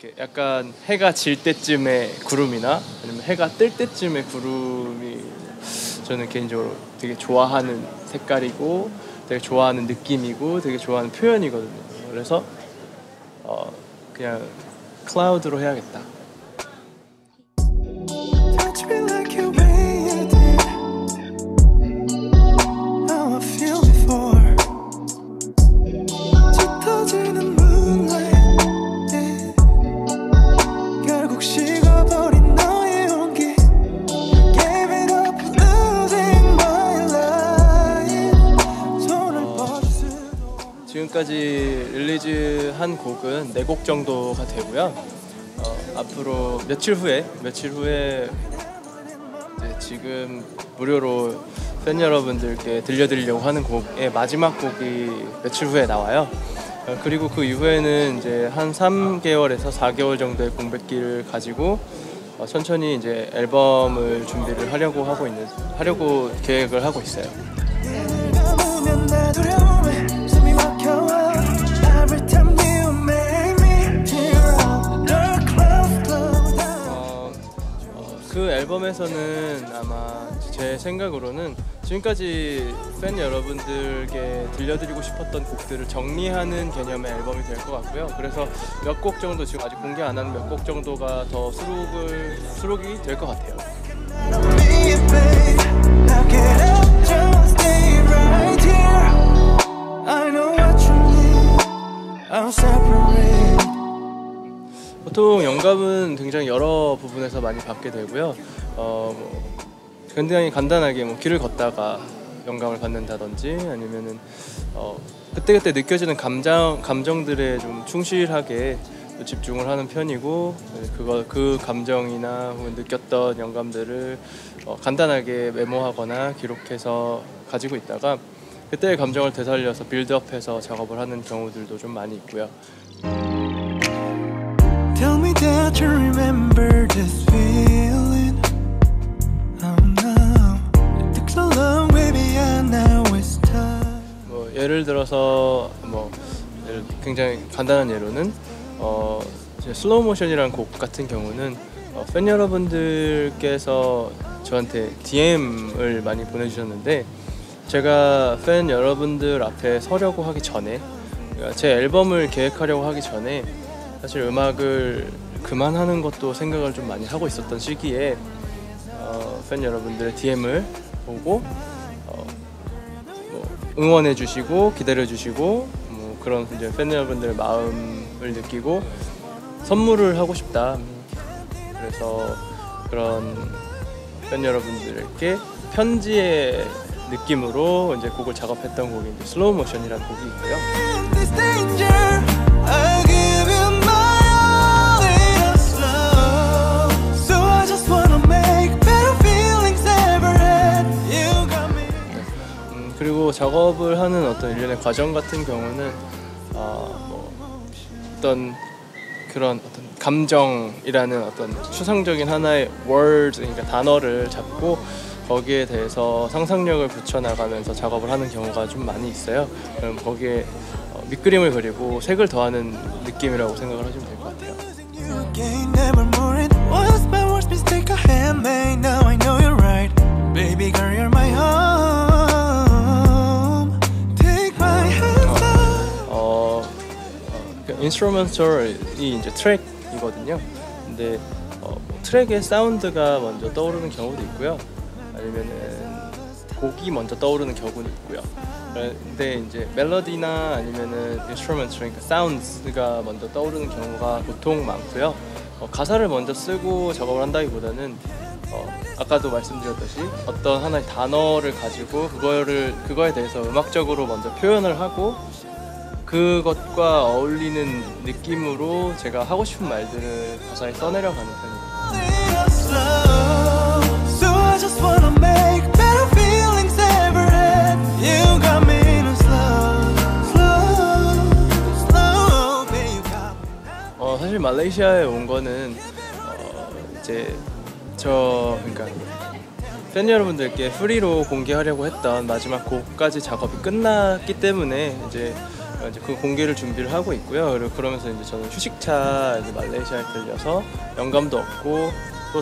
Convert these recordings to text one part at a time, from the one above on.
이렇게 약간 해가 질 때쯤의 구름이나 아니면 해가 뜰 때쯤의 구름이 저는 개인적으로 되게 좋아하는 색깔이고 되게 좋아하는 느낌이고 되게 좋아하는 표현이거든요. 그래서 그냥 클라우드로 해야겠다. 지금까지 릴리즈한 곡은 4곡 정도가 되고요. 앞으로 며칠 후에 이제 지금 무료로 팬 여러분들께 들려드리려고 하는 곡의 마지막 곡이 며칠 후에 나와요. 그리고 그 이후에는 이제 한 3개월에서 4개월 정도의 공백기를 가지고 천천히 이제 앨범을 준비를 하려고 계획을 하고 있어요. 그 앨범에서는 아마 제 생각으로는 지금까지 팬 여러분들께 들려드리고 싶었던 곡들을 정리하는 개념의 앨범이 될 것 같고요. 그래서 몇 곡 정도, 지금 아직 공개 안 하는 몇 곡 정도가 더 수록이 될 것 같아요. 보통 영감은 굉장히 여러 부분에서 많이 받게 되고요. 굉장히 간단하게 길을 걷다가 영감을 받는다든지 아니면은 그때그때 느껴지는 감정들에 좀 충실하게 집중을 하는 편이고, 그 감정이나 혹은 느꼈던 영감들을 간단하게 메모하거나 기록해서 가지고 있다가 그때의 감정을 되살려서 빌드업해서 작업을 하는 경우들도 좀 많이 있고요. Tell me that you remember this feeling. Oh no, it took so long, baby, and now it's time. 예를 들어서 굉장히 간단한 예로는 슬로우 모션이라는 곡 같은 경우는 팬 여러분들께서 저한테 DM을 많이 보내주셨는데, 제가 팬 여러분들 앞에 서려고 하기 전에, 제 앨범을 계획하려고 하기 전에 사실 음악을 그만하는 것도 생각을 좀 많이 하고 있었던 시기에 팬 여러분들의 DM을 보고 응원해 주시고 기다려 주시고 그런 이제 팬 여러분들의 마음을 느끼고 선물을 하고 싶다. 그래서 그런 팬 여러분들께 편지의 느낌으로 이제 곡을 작업했던 곡이 이제 슬로우 모션이라는 곡이 있고요. 그리고 작업을 하는 어떤 일련의 과정 같은 경우는 어떤 감정이라는 어떤 추상적인 하나의 word, 그러니까 단어를 잡고 거기에 대해서 상상력을 붙여나가면서 작업을 하는 경우가 좀 많이 있어요. 그럼 거기에 밑그림을 그리고 색을 더하는 느낌이라고 생각을 하시면 될 것 같아요. 인스트루먼털이 이제 트랙이거든요. 근데 트랙의 사운드가 먼저 떠오르는 경우도 있고요. 아니면은 곡이 먼저 떠오르는 경우도 있고요. 근데 이제 멜로디나 아니면은 인스트루먼트, 그러니까 사운드가 먼저 떠오르는 경우가 보통 많고요. 가사를 먼저 쓰고 작업을 한다기보다는 아까도 말씀드렸듯이 어떤 하나의 단어를 가지고 그거에 대해서 음악적으로 먼저 표현을 하고 그것과 어울리는 느낌으로 제가 하고 싶은 말들을 가사에 써내려가는 편입니다. 사실 말레이시아에 온 거는 이제 그러니까 팬 여러분들께 프리로 공개하려고 했던 마지막 곡까지 작업이 끝났기 때문에 이제 이제 그 공개를 준비를 하고 있고요. 그리고 그러면서 이제 저는 휴식차 이제 말레이시아에 들려서 영감도 얻고 또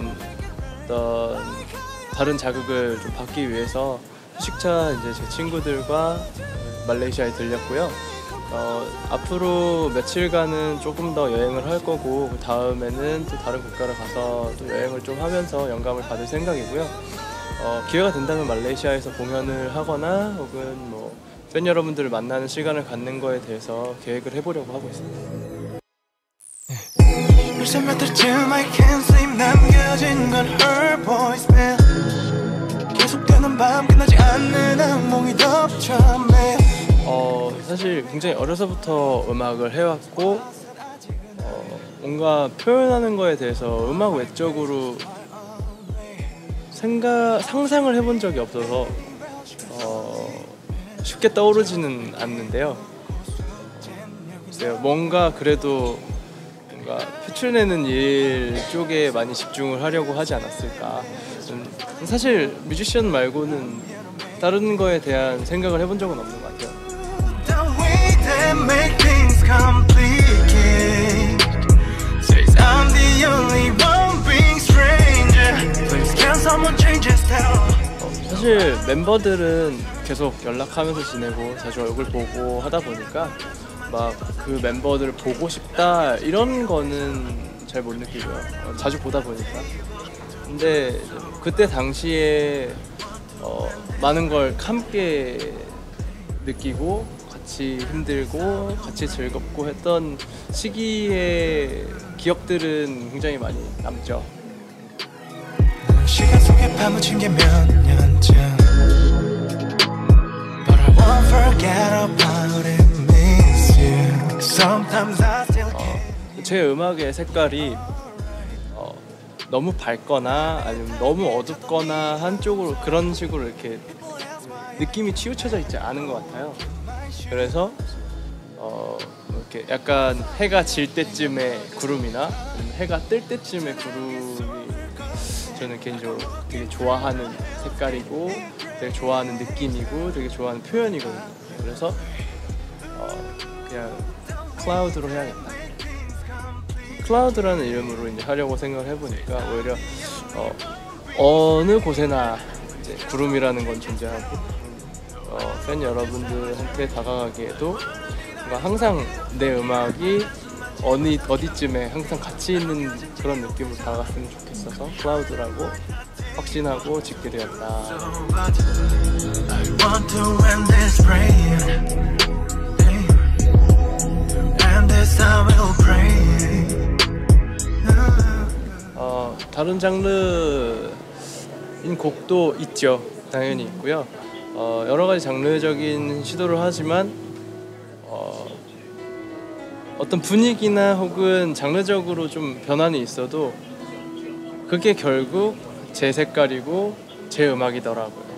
다른 자극을 좀 받기 위해서 휴식차 이제 제 친구들과 말레이시아에 들렸고요. 앞으로 며칠간은 조금 더 여행을 할 거고 그 다음에는 또 다른 국가를 가서 또 여행을 좀 하면서 영감을 받을 생각이고요. 기회가 된다면 말레이시아에서 공연을 하거나 혹은 뭐 팬 여러분들을 만나는 시간을 갖는 거에 대해서 계획을 해보려고 하고 있습니다. 요새 며칠쯤 I can't sleep 남겨진 건 her voicemail 계속되는 밤 끝나지 않는 악몽이 덮쳐매 사실 굉장히 어려서부터 음악을 해왔고 뭔가 표현하는 거에 대해서 음악 외적으로 상상을 해본 적이 없어서 쉽게 떠오르지는 않는데요. 뭔가 그래도 뭔가 표출내는 일 쪽에 많이 집중을 하려고 하지 않았을까. 사실 뮤지션 말고는 다른 거에 대한 생각을 해본 적은 없는 것 같아요. 사실 멤버들은 계속 연락하면서 지내고 자주 얼굴 보고 하다 보니까 막 그 멤버들을 보고 싶다 이런 거는 잘 못 느끼고요. 자주 보다 보니까. 근데 그때 당시에 많은 걸 함께 느끼고 같이 힘들고 같이 즐겁고 했던 시기의 기억들은 굉장히 많이 남죠. 시간 속에 파묻힌 게 몇 년쯤 But I won't forget about it, miss you Sometimes I still can't 제 음악의 색깔이 너무 밝거나 아니면 너무 어둡거나 한쪽으로 그런 식으로 이렇게 느낌이 치우쳐져 있지 않은 것 같아요. 그래서 이렇게 약간 해가 질 때쯤의 구름이나 해가 뜰 때쯤의 구름이 저는 개인적으로 되게 좋아하는 색깔이고 되게 좋아하는 느낌이고 되게 좋아하는 표현이거든요. 그래서 그냥 클라우드로 해야겠다. 클라우드라는 이름으로 이제 하려고 생각을 해보니까 오히려 어느 곳에나 이제 구름이라는 건 존재하고 팬 여러분들한테 다가가기에도 뭔가 항상 내 음악이 어디쯤에 항상 같이 있는 그런 느낌으로 다가갔으면 좋겠어서 클라우드라고 확신하고 짓게 되었다. 다른 장르인 곡도 있죠. 당연히 있고요. 여러 가지 장르적인 시도를 하지만 어떤 분위기나 혹은 장르적으로 좀 변환이 있어도 그게 결국 제 색깔이고 제 음악이더라고요.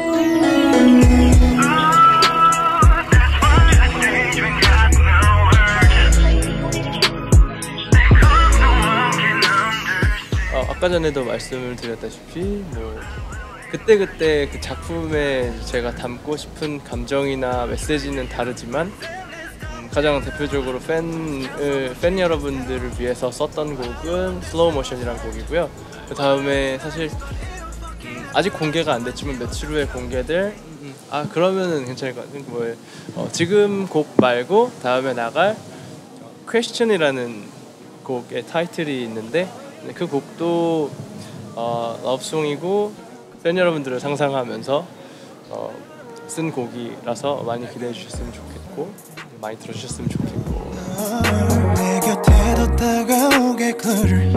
아까 전에도 말씀을 드렸다시피 뭐 그때 그 작품에 제가 담고 싶은 감정이나 메시지는 다르지만 가장 대표적으로 팬 여러분들을 위해서 썼던 곡은 슬로우 모션이라는 곡이고요. 그 다음에 사실 아직 공개가 안 됐지만 며칠 후에 공개될 그러면은 괜찮을 것 같아요. 뭐예요? 지금 곡 말고 다음에 나갈 Question이라는 곡의 타이틀이 있는데 그 곡도 러브송이고 팬 여러분들을 상상하면서 쓴 곡이라서 많이 기대해 주셨으면 좋겠고 많이 들어주셨으면 좋겠고. 내 곁에도 다가오게 그를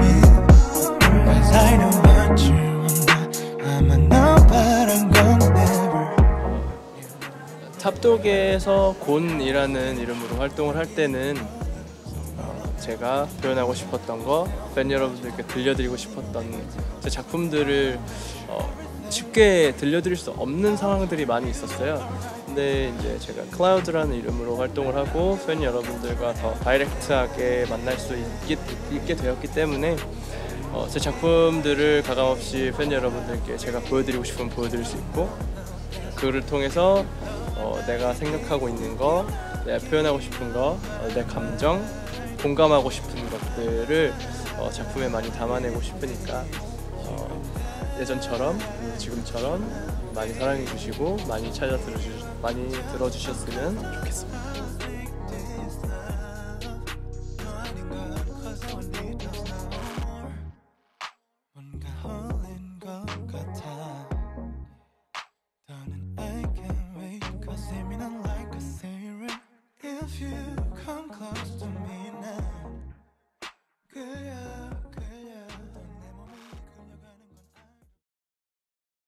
탑독에서 곤이라는 이름으로 활동을 할 때는 제가 표현하고 싶었던 거, 팬 여러분들께 들려드리고 싶었던 제 작품들을 쉽게 들려드릴 수 없는 상황들이 많이 있었어요. 근데 이제 제가 클라우드라는 이름으로 활동을 하고 팬 여러분들과 더 다이렉트하게 만날 수 있게 되었기 때문에 제 작품들을 가감없이 팬 여러분들께 제가 보여드리고 싶으면 보여드릴 수 있고 그를 통해서 내가 생각하고 있는 거 내가 표현하고 싶은 거, 내 감정, 공감하고 싶은 것들을 작품에 많이 담아내고 싶으니까 예전처럼 지금처럼 많이 사랑해 주시고 많이 많이 들어주셨으면 좋겠습니다. If you come close to me